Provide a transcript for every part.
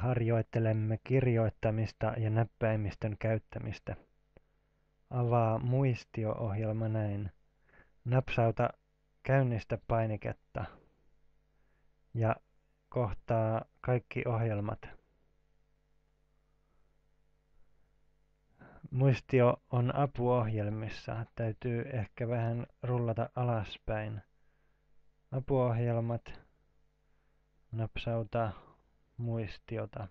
harjoittelemme kirjoittamista ja näppäimistön käyttämistä. Avaa muistio-ohjelma näin. Napsauta käynnistä painiketta ja kohtaa kaikki ohjelmat. Muistio on apuohjelmissa. Täytyy ehkä vähän rullata alaspäin. Apuohjelmat. Napsauta muistiota.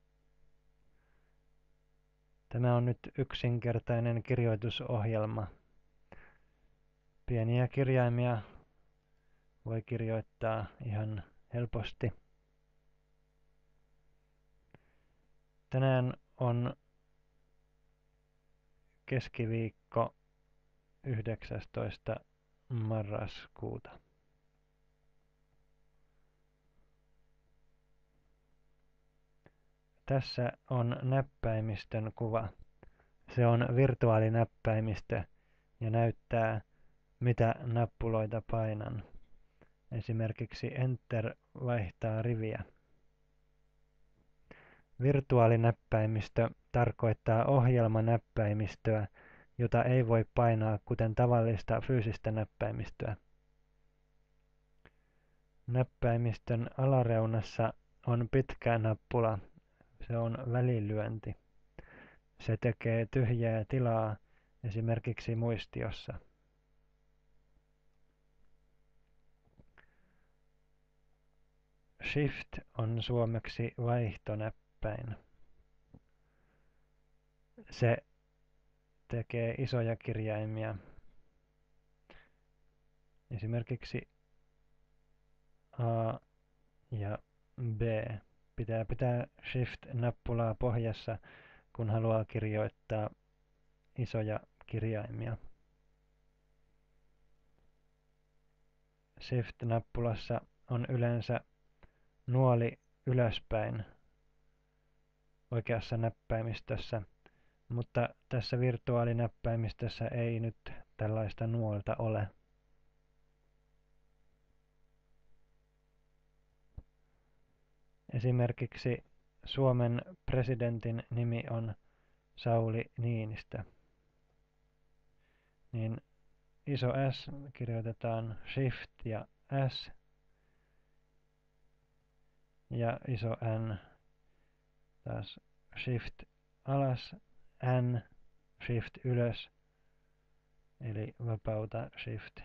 Tämä on nyt yksinkertainen kirjoitusohjelma. Pieniä kirjaimia voi kirjoittaa ihan helposti. Tänään on keskiviikko 19. marraskuuta. Tässä on näppäimistön kuva. Se on virtuaalinäppäimistö ja näyttää, mitä nappuloita painan. Esimerkiksi Enter vaihtaa riviä. Virtuaalinäppäimistö tarkoittaa ohjelmanäppäimistöä, jota ei voi painaa kuten tavallista fyysistä näppäimistöä. Näppäimistön alareunassa on pitkä nappula. Se on välilyönti. Se tekee tyhjää tilaa esimerkiksi muistiossa. Shift on suomeksi vaihtonäppäin. Se tekee isoja kirjaimia. Esimerkiksi A ja B. Pitää Shift-nappulaa pohjassa, kun haluaa kirjoittaa isoja kirjaimia. Shift-nappulassa on yleensä nuoli ylöspäin oikeassa näppäimistössä, mutta tässä virtuaalinäppäimistössä ei nyt tällaista nuolta ole. Esimerkiksi Suomen presidentin nimi on Sauli Niinistö. Niin iso S kirjoitetaan Shift ja S ja iso N taas Shift alas, N, Shift ylös, eli vapauta Shift.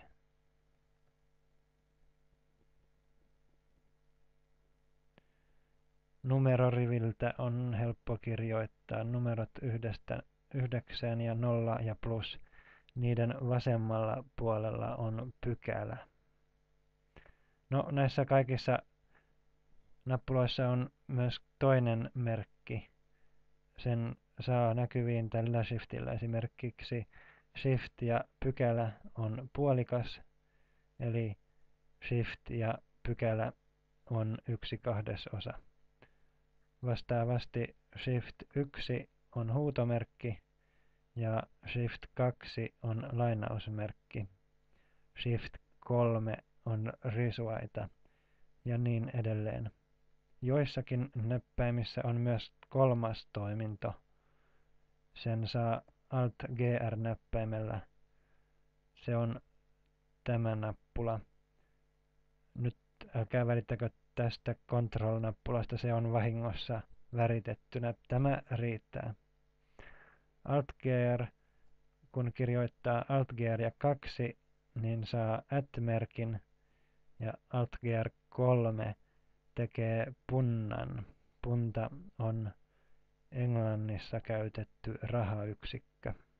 Numeroriviltä on helppo kirjoittaa numerot 1–9 ja 0 ja plus. Niiden vasemmalla puolella on pykälä. No, näissä kaikissa nappuloissa on myös toinen merkki. Sen saa näkyviin tällä shiftillä. Esimerkiksi shift ja pykälä on puolikas, eli shift ja pykälä on 1/2. Vastaavasti shift 1 on huutomerkki ja shift 2 on lainausmerkki. Shift 3 on risuaita ja niin edelleen. Joissakin näppäimissä on myös kolmas toiminto. Sen saa Alt-GR-näppäimellä. Se on tämä nappula. Nyt älkää välittäkö tästä Control-nappulasta, se on vahingossa väritettynä. Tämä riittää. Alt-GR, kun kirjoittaa Alt-GR ja 2, niin saa @merkin ja Alt-GR 3 tekee punnan. Punta on Englannissa käytetty rahayksikkö.